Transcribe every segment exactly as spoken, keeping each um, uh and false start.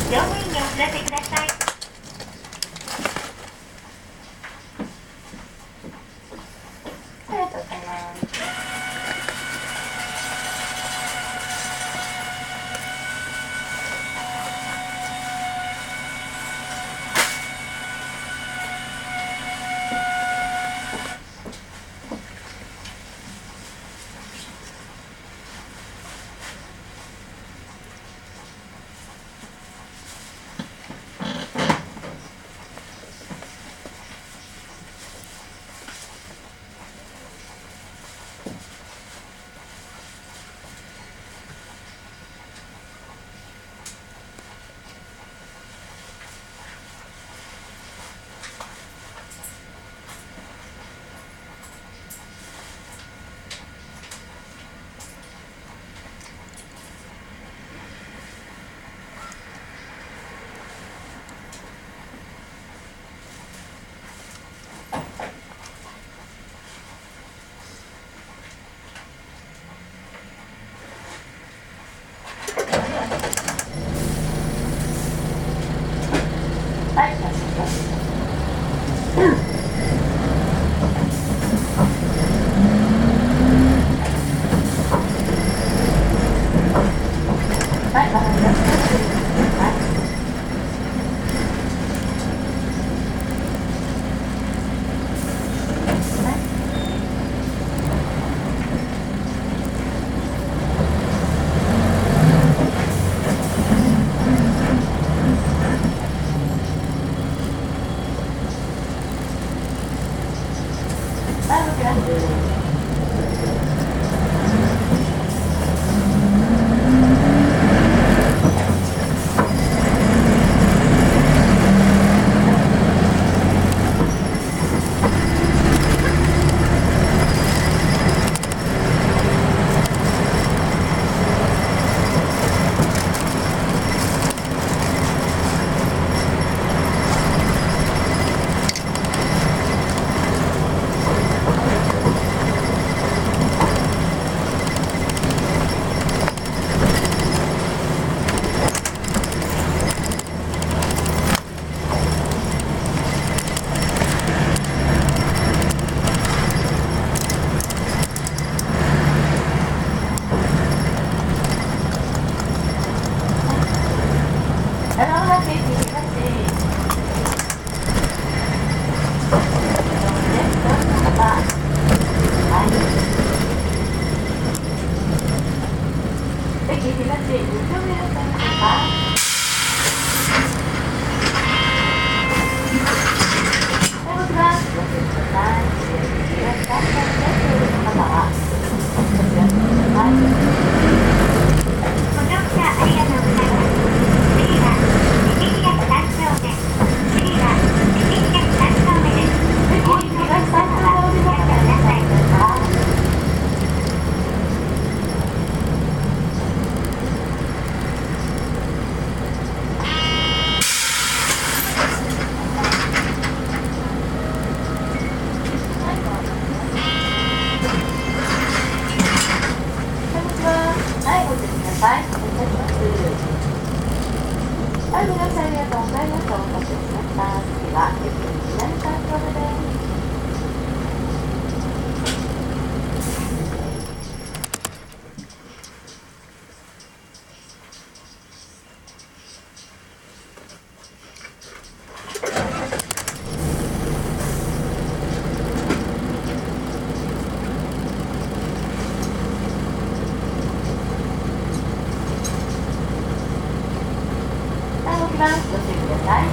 乗務員にお知らせください。ありがとうございます。はい、出します。はい、わかりました。はい。はい、動きます。はい、皆さんありがとうございました。お待たせしました。次は、駅南三丁目です。動きます。ご注意ください。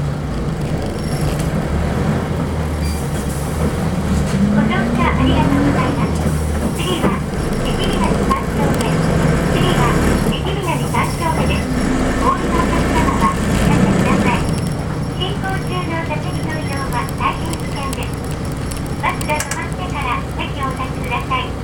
ご乗車ありがとうございます。次は駅南三丁目。次は駅南三丁目です。お降りのお客様はお立ちください。進行中の座席の移動は大変危険です。バスが止まってから席をお立ちください。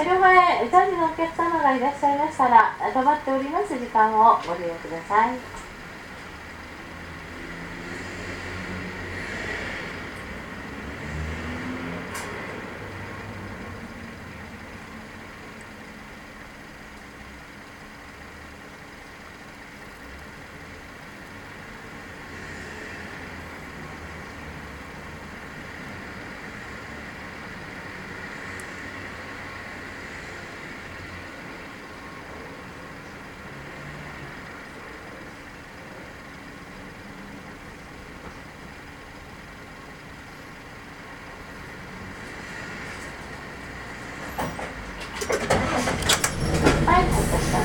両前、チャージのお客様がいらっしゃいましたら、止まっております時間をご利用ください。はい、入ったした。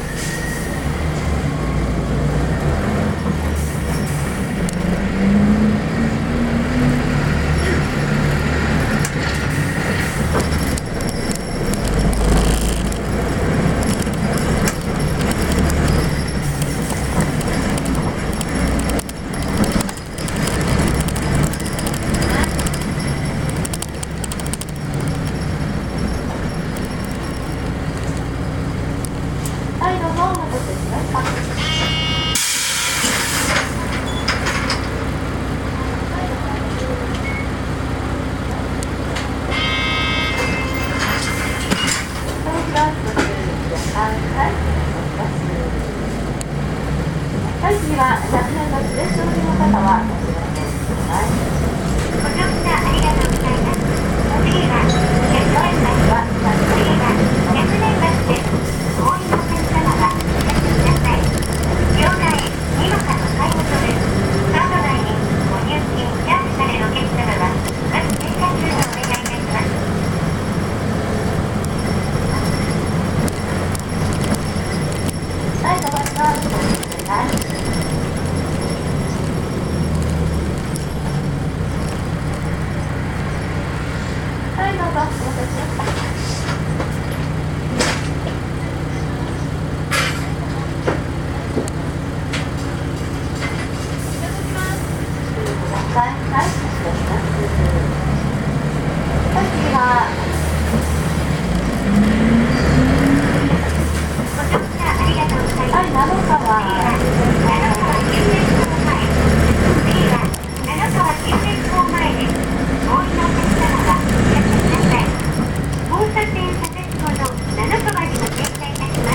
はい、どうぞお待たせしました。はい、次は若年の連れ添いの方はお知らせください。 ご乗車ありがとうございます。次はひゃくえんバスは次はひゃくえんバスです。お降りのお客様はお待ちください。両替にもかの買い物です。カード内にご入金チャージされるお客様はまず定価通をお願いいたします。 はい、どうぞお待ちください。はい、どうぞお待たせしました。はい、はい、失礼します。はい、次はご乗車ありがとうございます。 はい、七川次は七川急行前です。お降りのお客様はお待ちください。交差点左折後の七川にご停車いたします。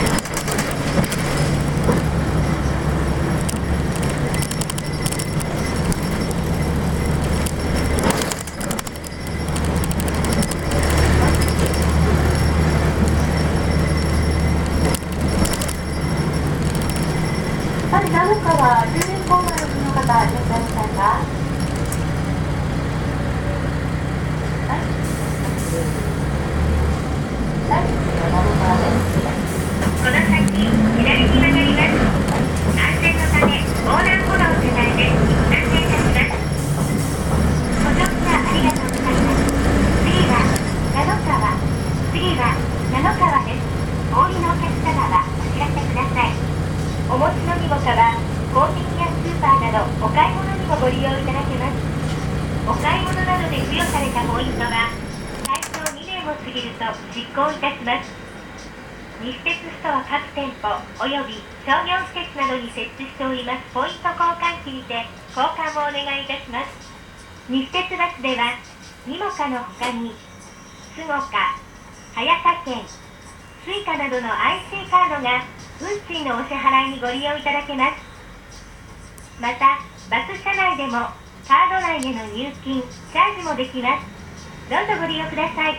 はい、七川じゅうえん購買の方いらっしゃいませんか？はい、はい、七川です。 この先左に曲がります。安全のため横断歩道手前で一旦停車します。ご乗車ありがとうございます。次は七川次は七川です。お降りのお客様はお知らせください。お持ちの荷物はコンビニやスーパーなどお買い物にもご利用いただけます。お買い物などで付与されたポイントは最長にねんを過ぎると失効いたします。西鉄ストア各店舗および商業施設などに設置しておりますポイント交換機にて交換をお願いいたします。西鉄バスではにもかの他にスゴカ、早田券、スイカなどの アイシー カードが運賃のお支払いにご利用いただけます。またバス車内でもカード内への入金、チャージもできます。どうぞご利用ください。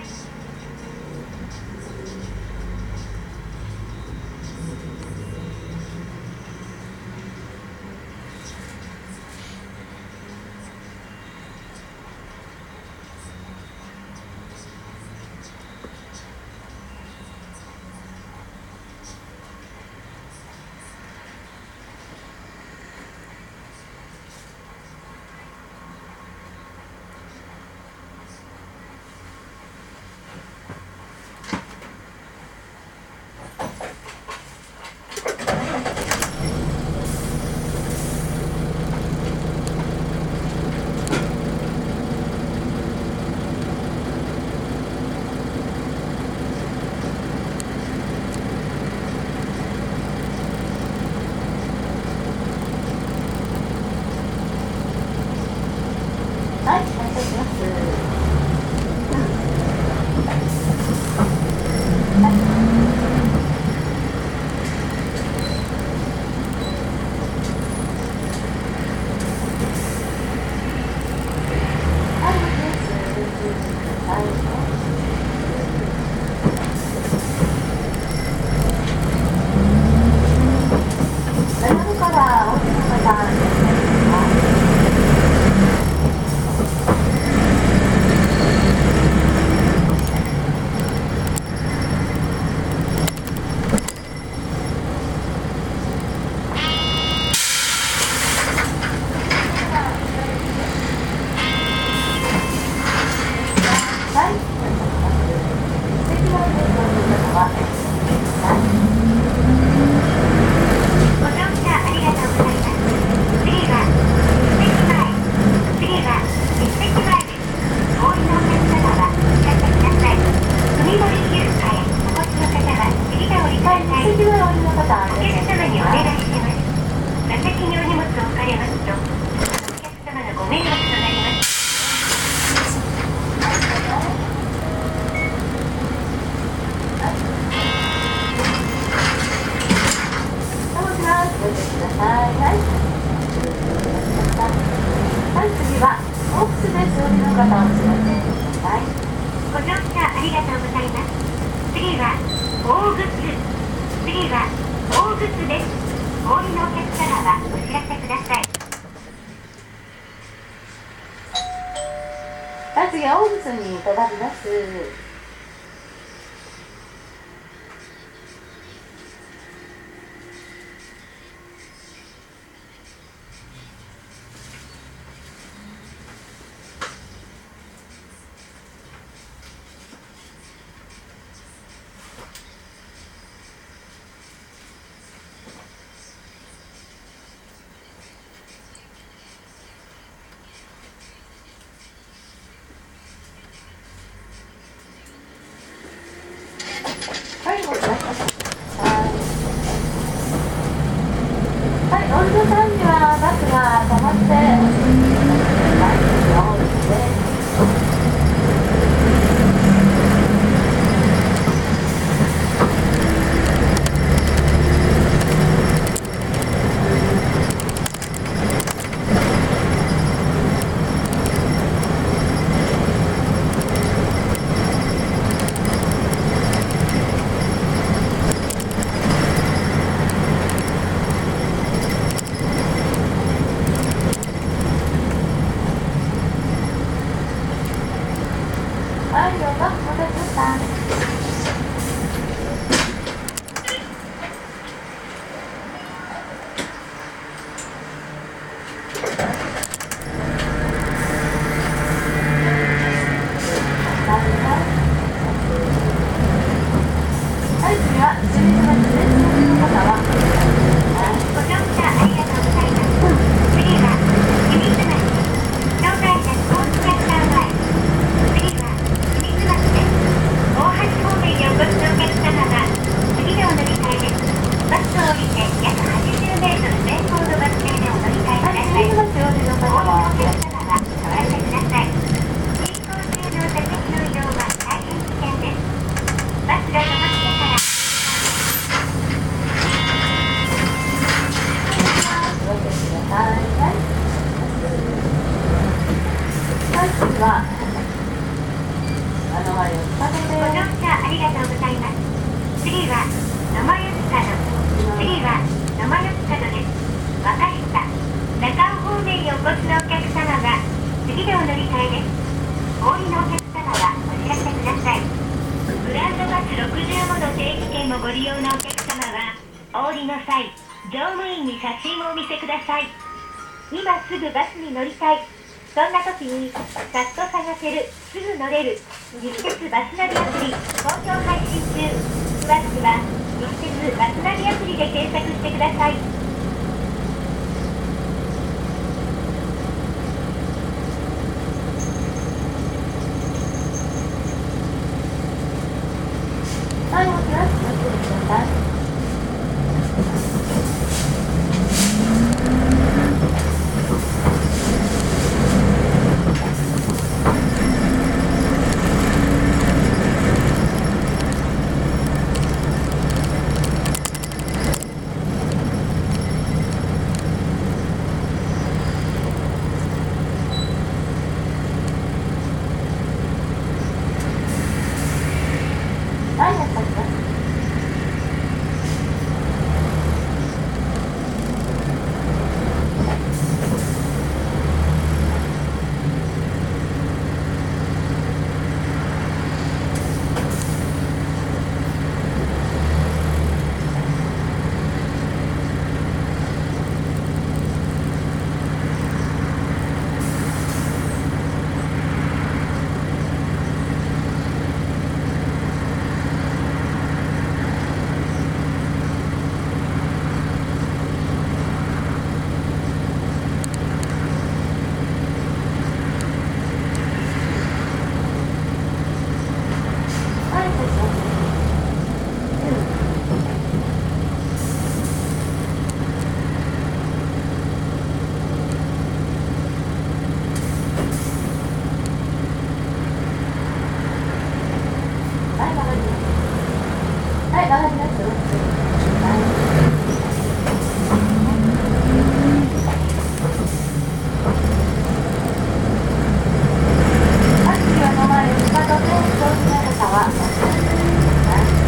りのりきゅうかいお越しの方は次でお降りください。 次はお降りの方お客様にお願いします。座席にお荷物を置かれますと、お客様のご迷惑となります。 ご注意ください。はい。はい、次はオークスです。お降りの方お知らせください。 ご乗車ありがとうございます。次は大楠。次は大楠です。お降りのお客様はお知らせください。 はい、次は大楠に止まります。はい、お知らせください。はい、お降りの際にはバスが止まってお降りください。次は大楠です。はい、どうぞ、お待たせしました。はい、次はじゅういちばつです。お降りの方はご乗車ありがとうございます。次は君津町。障害者スポーツキャスター前。次は君津町です。大橋方面にお越しのお客様は次でお乗り換えです。バスを降りて約はちじゅうメートル前方のバス停でお乗り換えください。 はい、じゅういちばつお降りの方はお降りのお客様はお降りください。進行中の座席の移動は大変危険です。バスが止まってから動いてください。はい。はい、次はあの前を使ってご乗車ありがとうございます。次は野間吉門。次は野間吉門です。分かりました。中尾方面にお越しのお客様は次でお乗り換えです。お降りのお客様はお知らせください。グランドバスろくじゅうごど定期券もご利用のお客様はお降りの際、乗務員に写真をお見せください。今すぐバスに乗りたい。そんな時にさっと探せる、すぐ乗れる日鉄バスナビアプリ好評配信中。詳しくは日鉄バスナビアプリで検索してください。 はい、お知らせください。はい、やったります。 ご注意ください。タクシーはの前に下と転倒しない方はお気をつけください。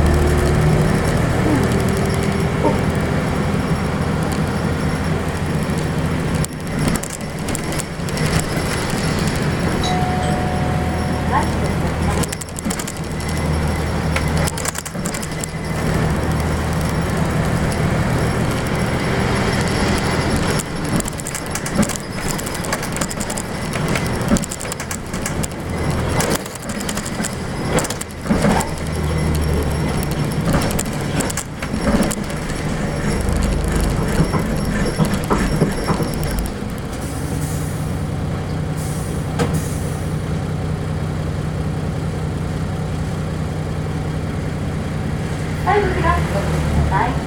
はい、こちら、ご注意ください。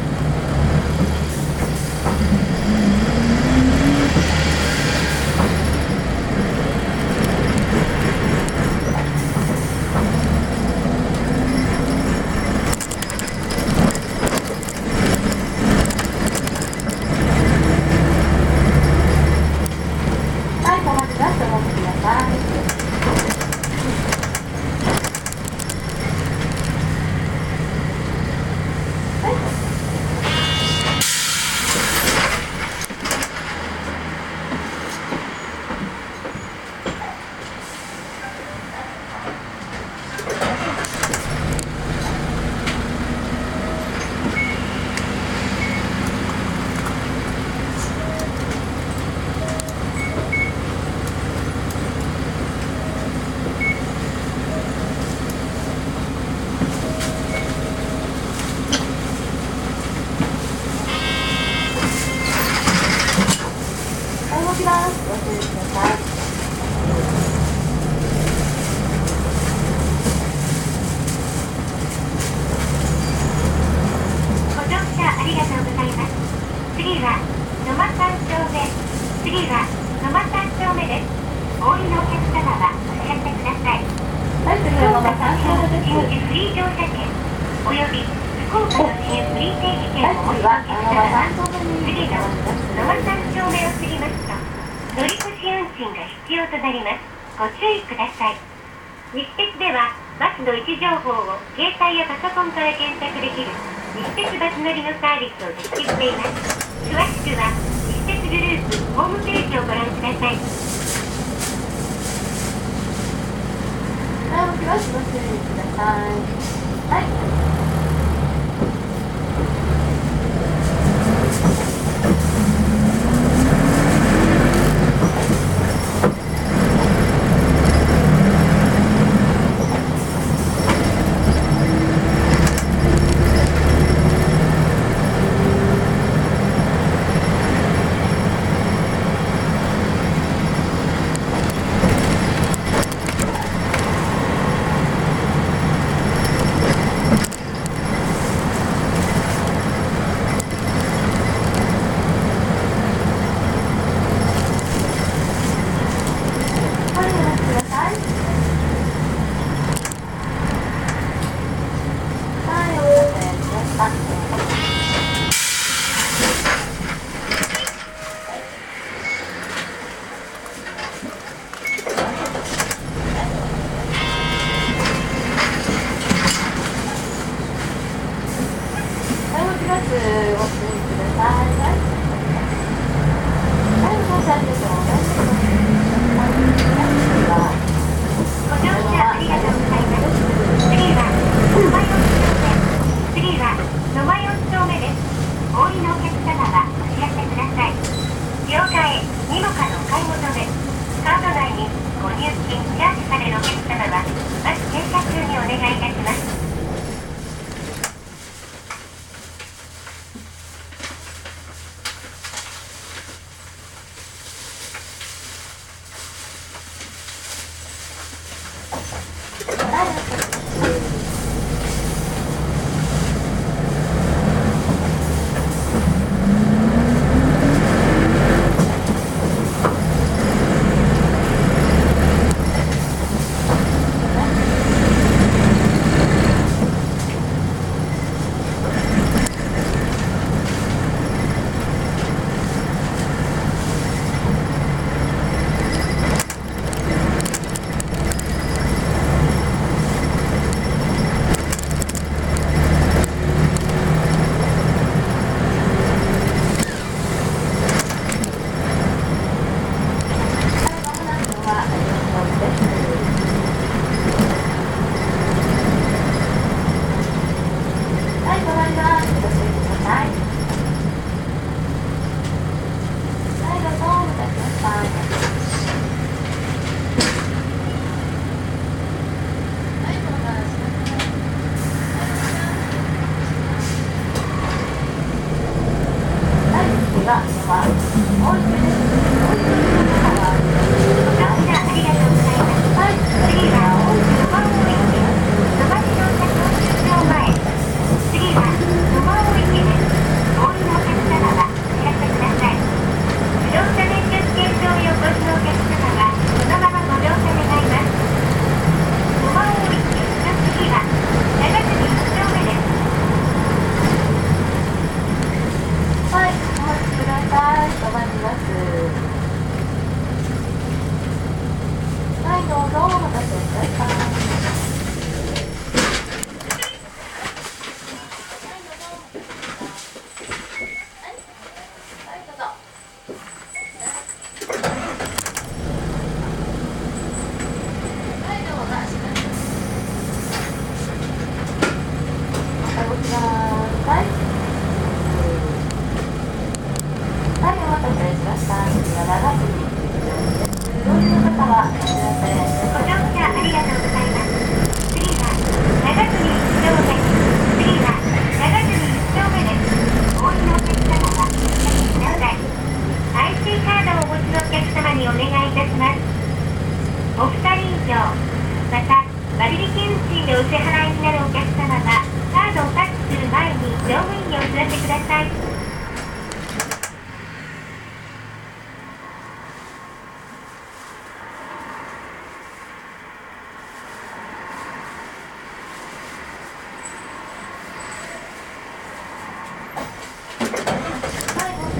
はい、お待ちだしてお待ちください。ご注意ください。 ご乗車ありがとうございます。次は野間さん丁目。次は野間さん丁目です。お降りのお客様はお知らせください。 はい、次は野間さん丁目です。 新フリー乗車券および福岡の新フリー定期券をお持ちのお客様は次の野間さん丁目を過ぎますと乗り越し運賃が必要となります。ご注意ください。西鉄ではバスの位置情報を携帯やパソコンから検索できる西鉄バス乗りのサービスを実施しています。詳しくは西鉄グループホームページをご覧ください。 はい、お気をつけください。はい。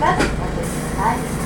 ます。ご注意ください。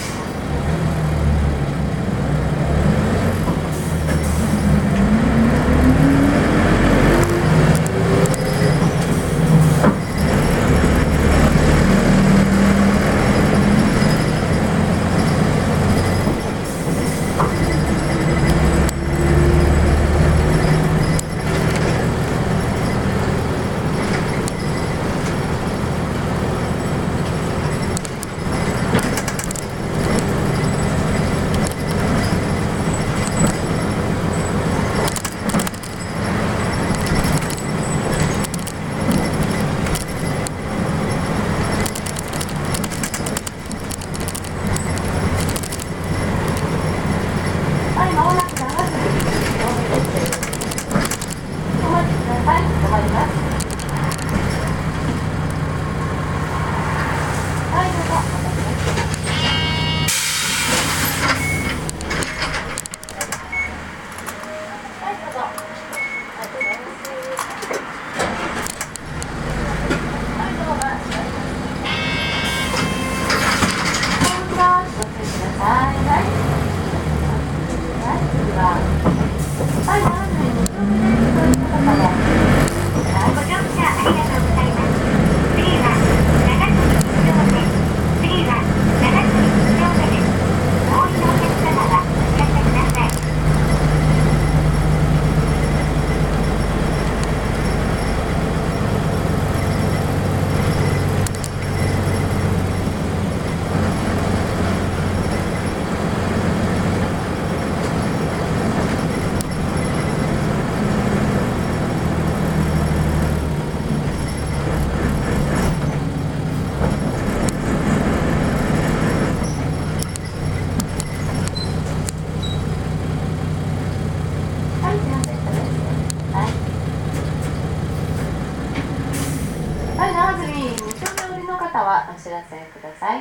お知らせください。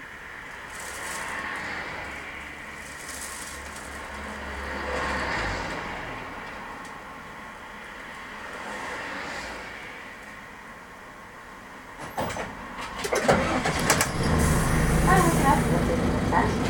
はい、お知らせご注意ください。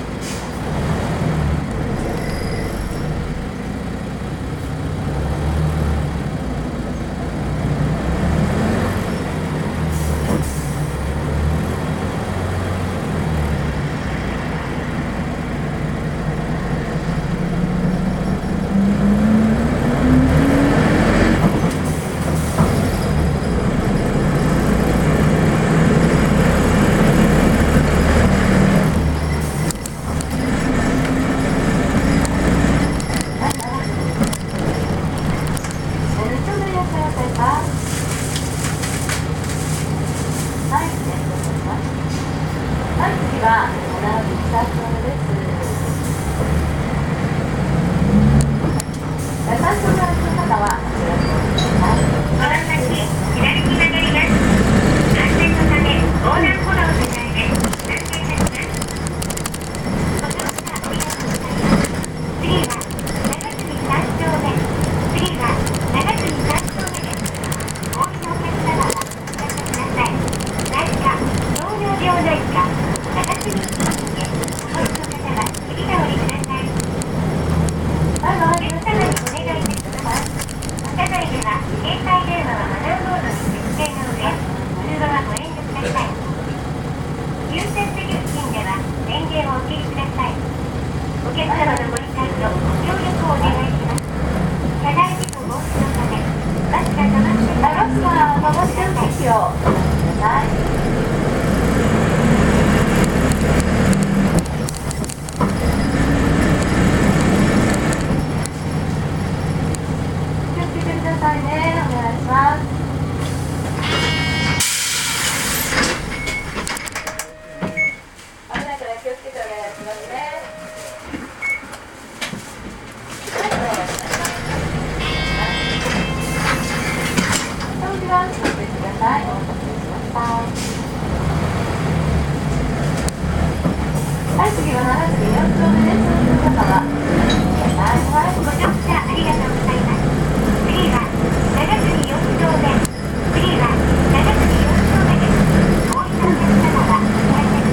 次は長杉よん丁目です。お降りのお客様は左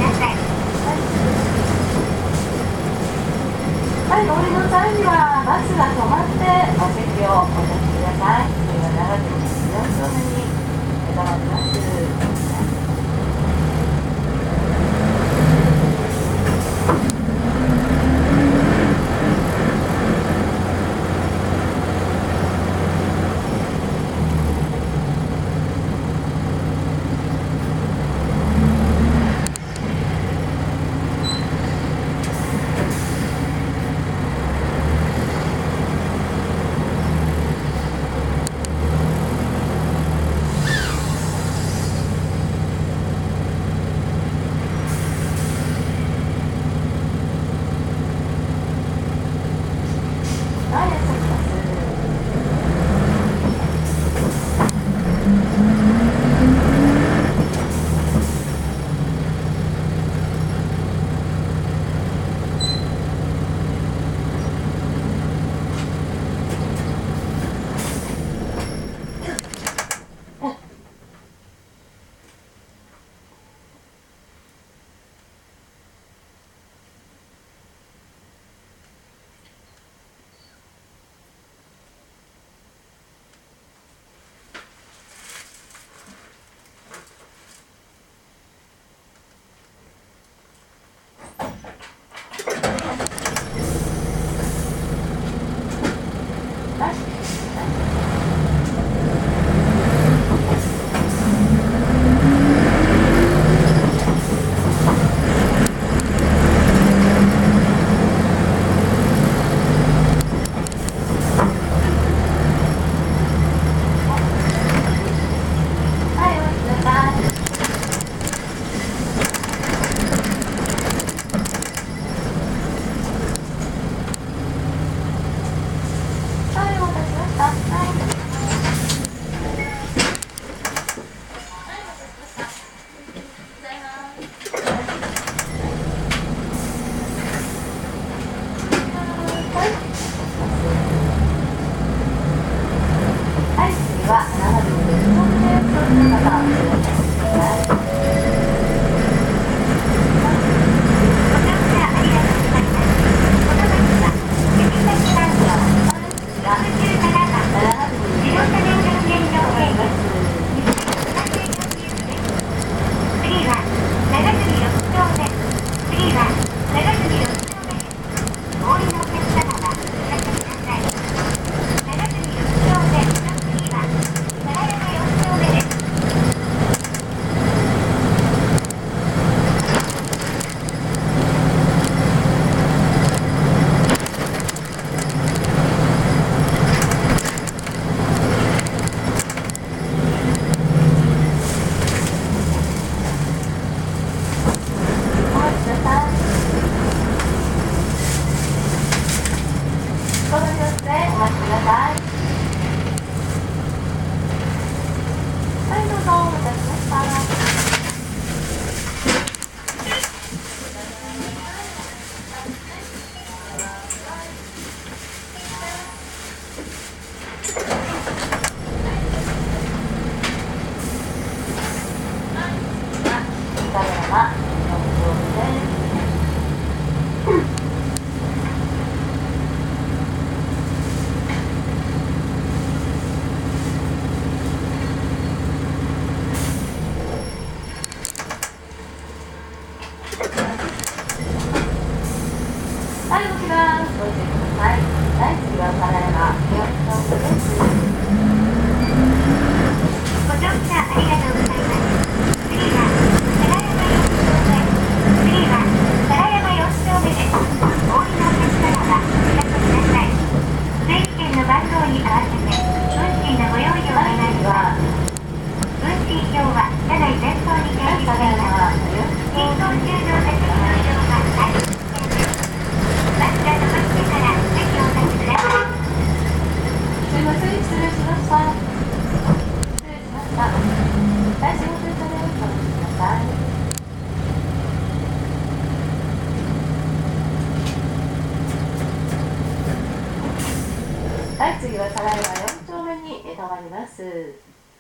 次は相良川よん丁目に停まります。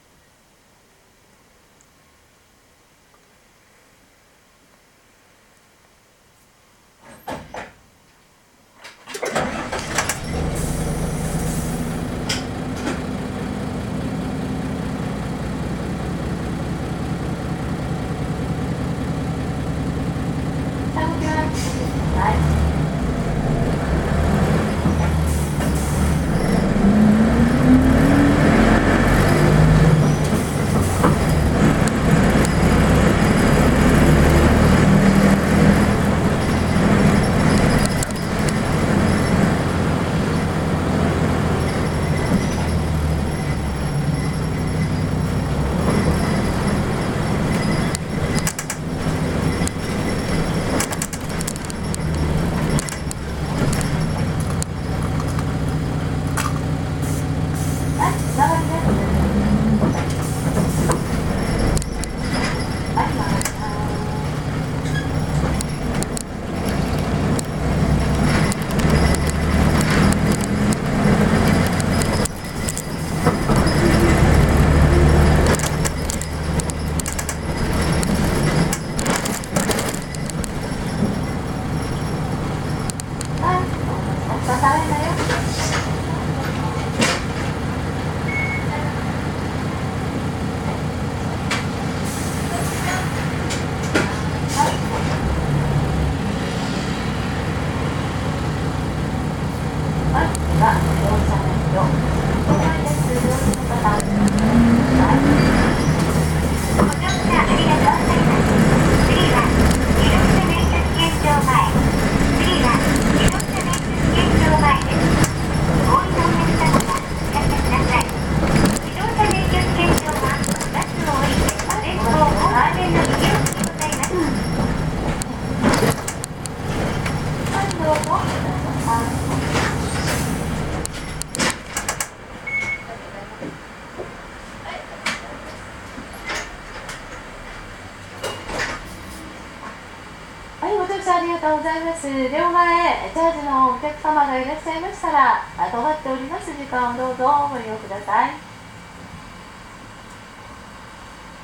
ありがとうございます。両前、チャージのお客様がいらっしゃいましたら、止まっております時間をどうぞご利用ください。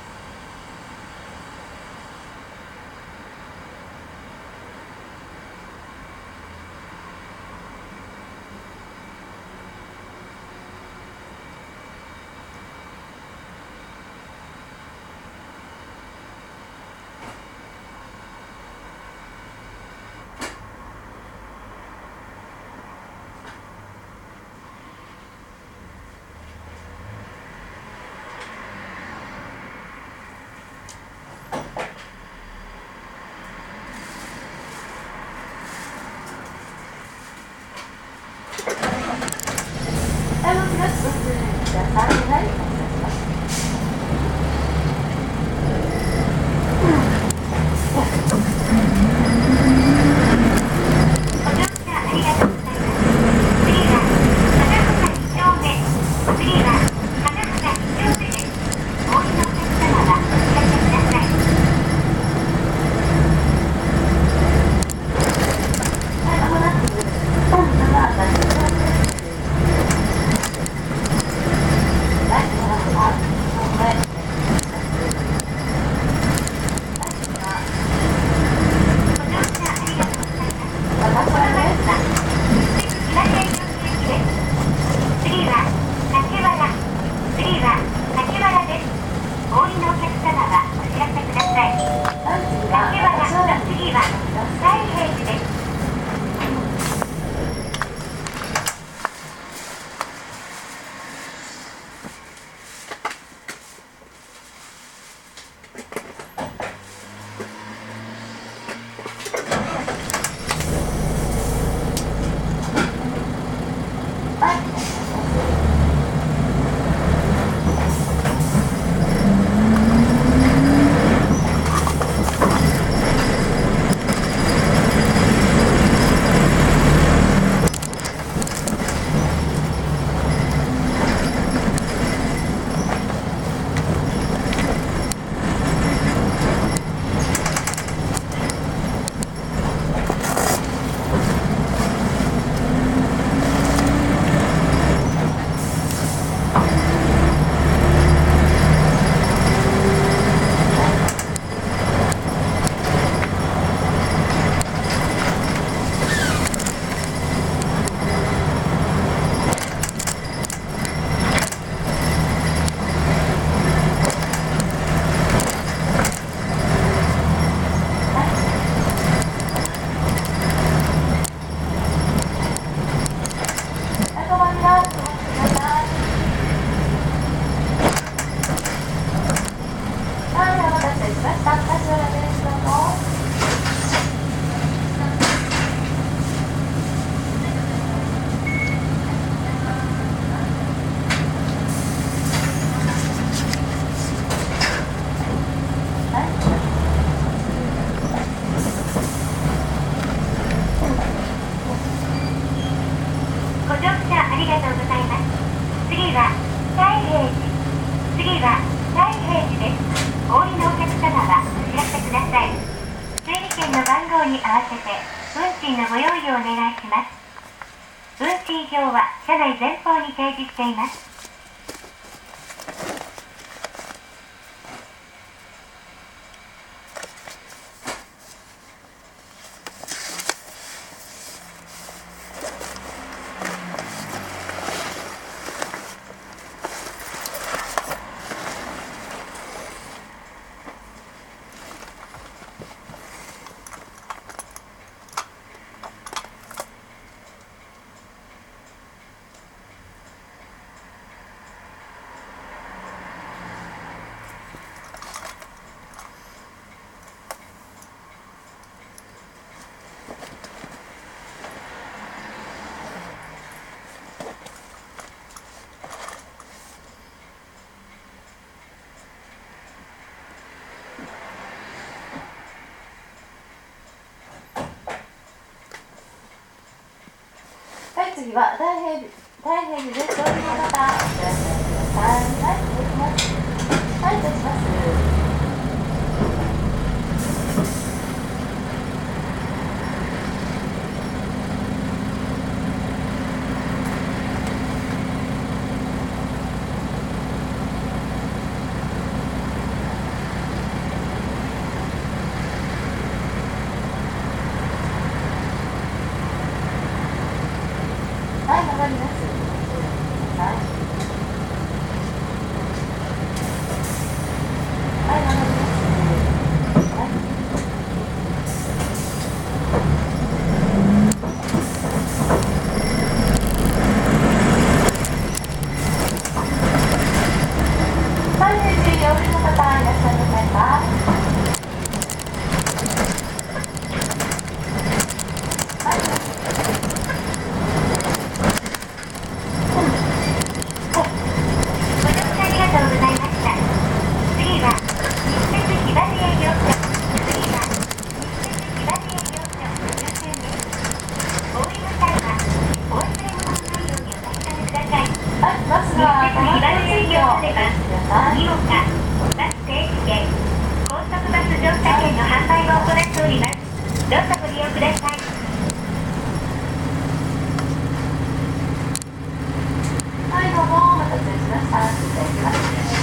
しました。柏原です。どうぞ。 ご乗車ありがとうございます。次は大平寺。次は大平寺です。お降りのお客様はお知らせください。整理券の番号に合わせて運賃のご用意をお願いします。運賃表は車内前方に掲示しています。 はい、次は大平寺、大平寺です。お降りの方、お知らせください。はい、失礼します。はい、失礼します。はい、曲がります。はい。はい、曲がります。はい。大平寺お降りの方いらっしゃいませんか？はい。 ご乗車ありがとうございました。次は西鉄ひばり営業所。次は西鉄ひばり営業所終点です。お降りの際はお忘れ物のないようにお確かめください。 はい、バス西鉄はひばり営業所ではください。 に号か